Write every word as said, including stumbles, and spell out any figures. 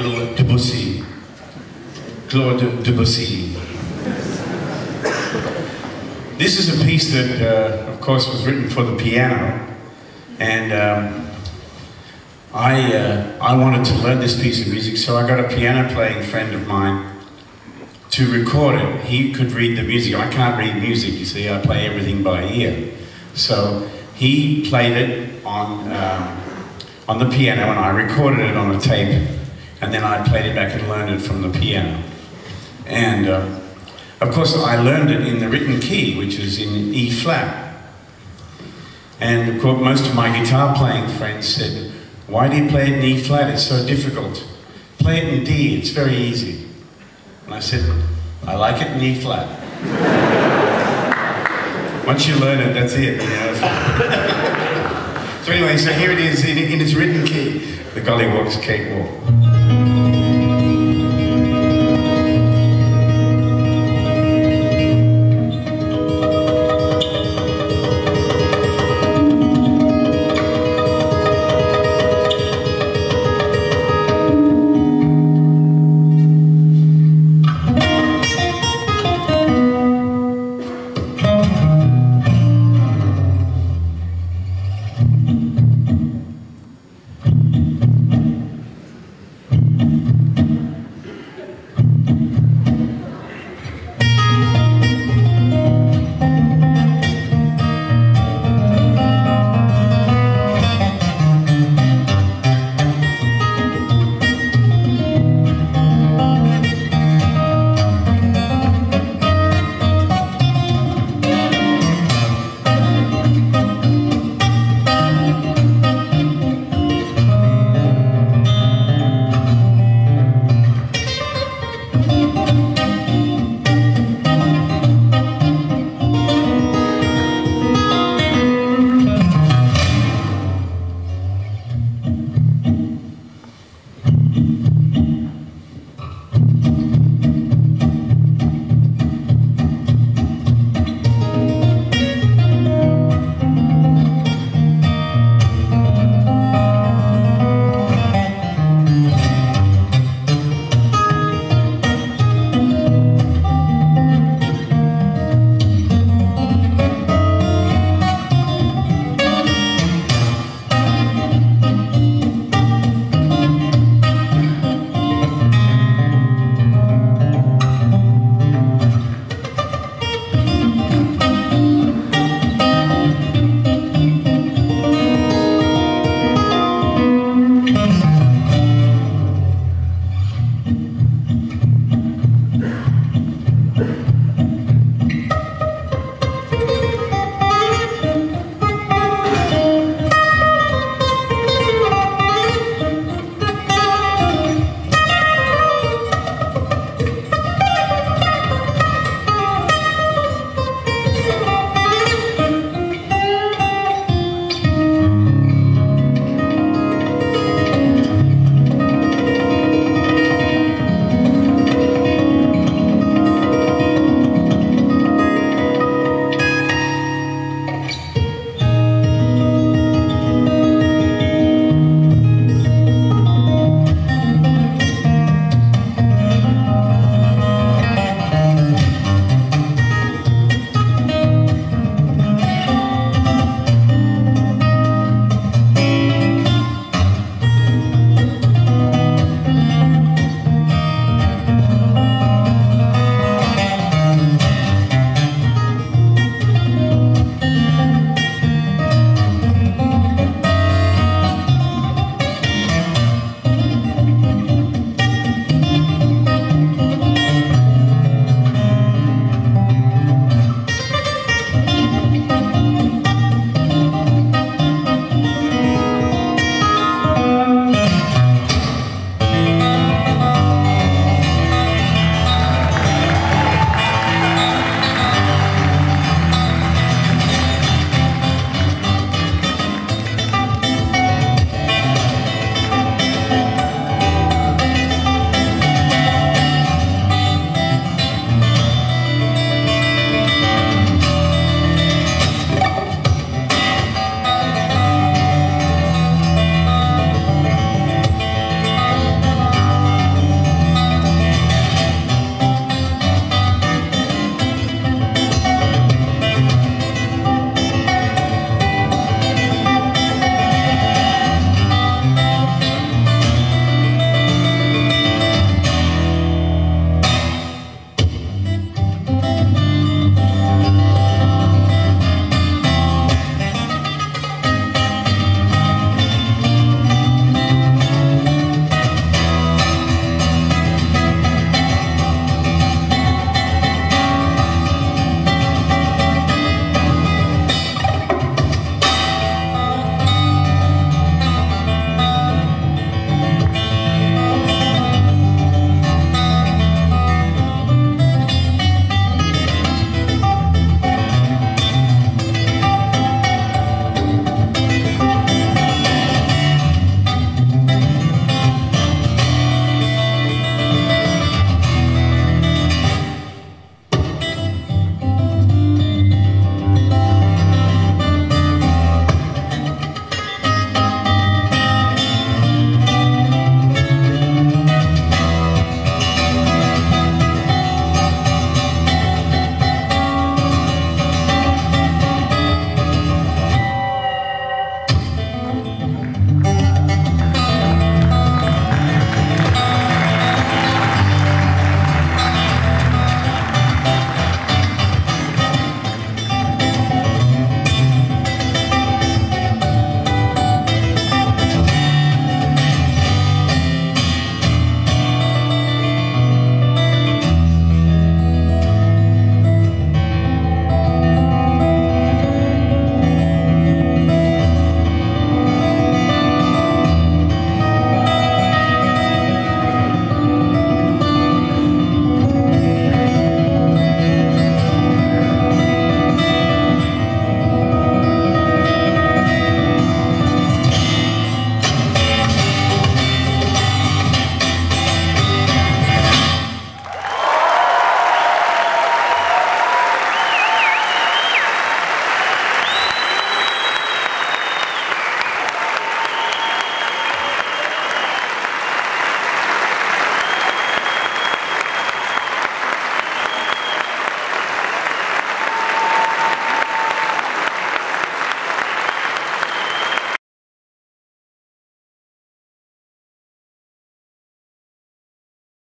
little Debussy. Claude Debussy. This is a piece that, uh, of course, was written for the piano, and um, I, uh, I wanted to learn this piece of music, so I got a piano-playing friend of mine to record it. He could read the music. I can't read music, you see, I play everything by ear. So he played it on, um, on the piano, and I recorded it on a tape, and then I played it back and learned it from the piano. And uh, of course I learned it in the written key, which is in E flat. And of course most of my guitar playing friends said, why do you play it in E flat? It's so difficult. Play it in D, it's very easy. And I said, I like it in E flat. Once you learn it, that's it, you know. So anyway, so here it is in, in its written key, the Gollywog's Cakewalk.